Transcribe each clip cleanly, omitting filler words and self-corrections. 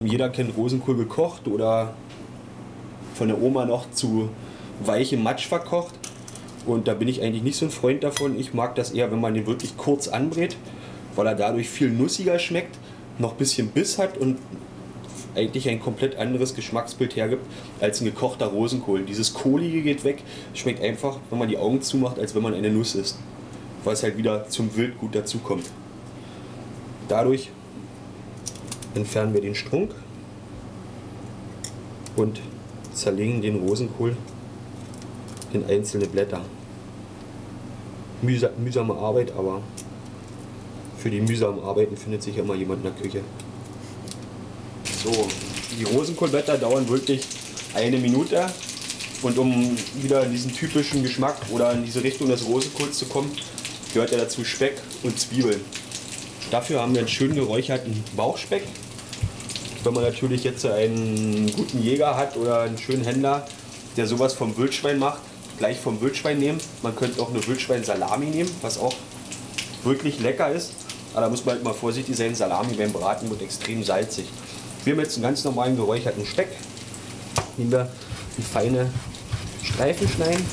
Jeder kennt Rosenkohl gekocht oder von der Oma noch zu weichem Matsch verkocht. Und da bin ich eigentlich nicht so ein Freund davon. Ich mag das eher, wenn man den wirklich kurz anbrät, weil er dadurch viel nussiger schmeckt, noch ein bisschen Biss hat und eigentlich ein komplett anderes Geschmacksbild hergibt als ein gekochter Rosenkohl. Dieses Kohlige geht weg, schmeckt einfach, wenn man die Augen zumacht, als wenn man eine Nuss isst, weil es halt wieder zum Wildgut dazukommt. Dadurch entfernen wir den Strunk und zerlegen den Rosenkohl in einzelne Blätter. Mühsame Arbeit, aber für die mühsamen Arbeiten findet sich immer jemand in der Küche. So, die Rosenkohlblätter dauern wirklich 1 Minute und um wieder in diesen typischen Geschmack oder in diese Richtung des Rosenkohls zu kommen, gehört ja dazu Speck und Zwiebeln. Dafür haben wir einen schön geräucherten Bauchspeck. Wenn man natürlich jetzt einen guten Jäger hat oder einen schönen Händler, der sowas vom Wildschwein macht, gleich vom Wildschwein nehmen. Man könnte auch eine Wildschwein-Salami nehmen, was auch wirklich lecker ist. Aber da muss man halt mal vorsichtig sein, Salami beim Braten wird extrem salzig. Wir haben jetzt einen ganz normalen geräucherten Speck. Nehmen wir in feine Streifen schneiden.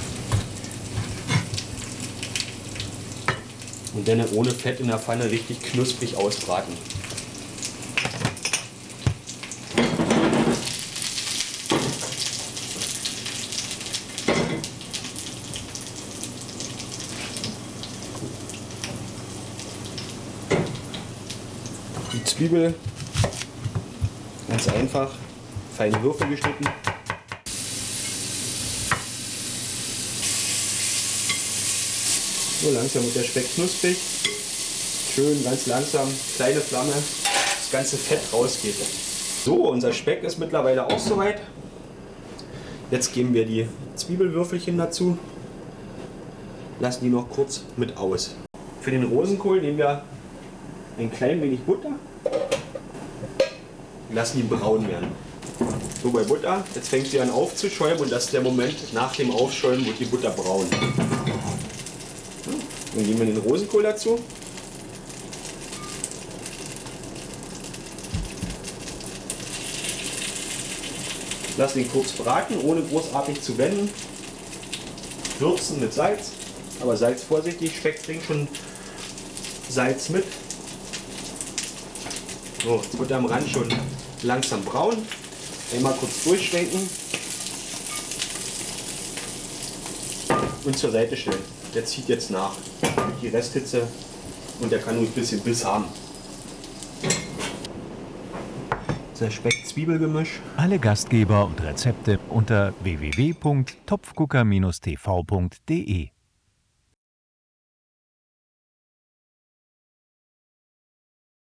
Und dann ohne Fett in der Pfanne richtig knusprig ausbraten. Die Zwiebel ganz einfach, feine Würfel geschnitten. So langsam wird der Speck knusprig. Schön, ganz langsam, kleine Flamme, das ganze Fett rausgeht. So, unser Speck ist mittlerweile auch soweit. Jetzt geben wir die Zwiebelwürfelchen dazu. Lassen die noch kurz mit aus. Für den Rosenkohl nehmen wir ein klein wenig Butter. Lassen die braun werden. So bei Butter, jetzt fängt sie an aufzuschäumen und das ist der Moment, nach dem Aufschäumen wird die Butter braun. Dann geben wir den Rosenkohl dazu. Lassen ihn kurz braten, ohne großartig zu wenden. Würzen mit Salz, aber Salz vorsichtig, Speck bringt schon Salz mit. So, jetzt wird er am Rand schon langsam braun. Einmal kurz durchschwenken und zur Seite stellen. Der zieht jetzt nach die Resthitze und der kann nur ein bisschen Biss haben. Das Speck-Zwiebelgemisch. Alle Gastgeber und Rezepte unter www.topfgucker-tv.de